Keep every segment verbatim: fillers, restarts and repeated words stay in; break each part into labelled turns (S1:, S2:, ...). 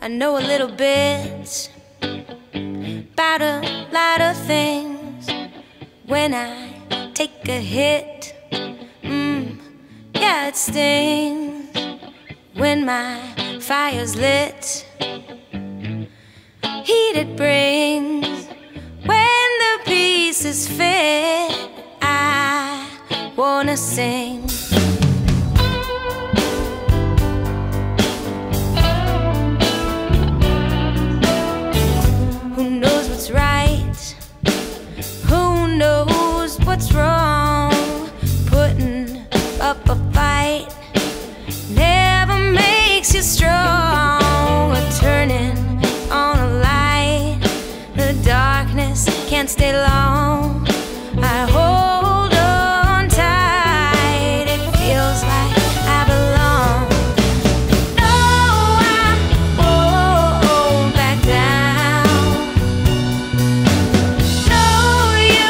S1: I know a little bit about a lot of things. When I take a hit, mm, yeah, it stings. When my fire's lit, heat it brings. When the pieces fit, I wanna sing. What's wrong? Putting up a fight never makes you strong. Or turning on a light, the darkness can't stay long. I hold on tight, it feels like I belong. No, I won't back down. No, you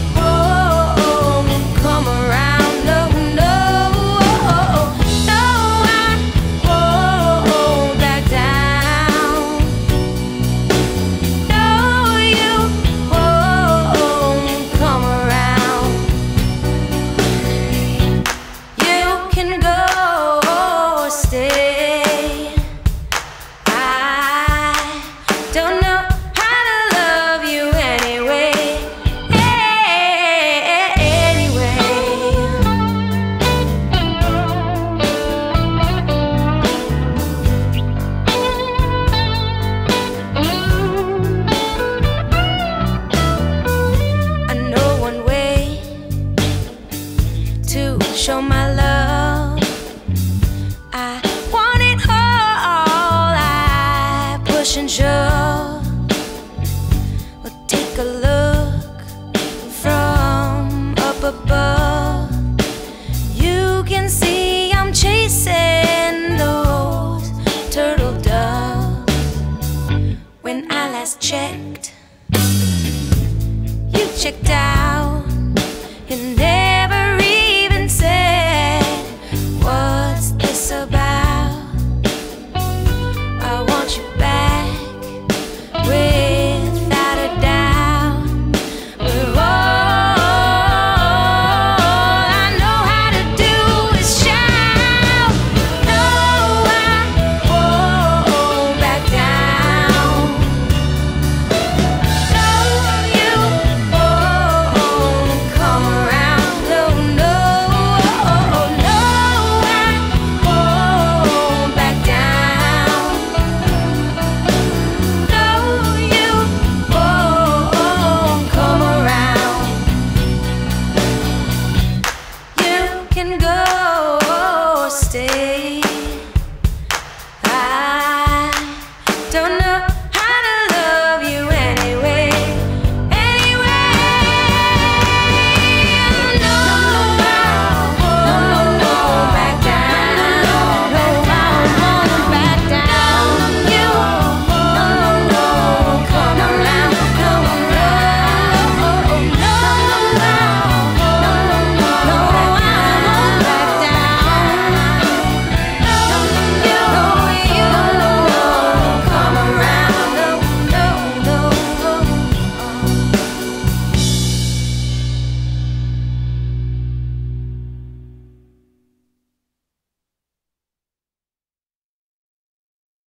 S1: show my love. I want it all. I push and shove. Well, take a look from up above. You can see I'm chasing those turtle doves. When I last checked, you checked out. And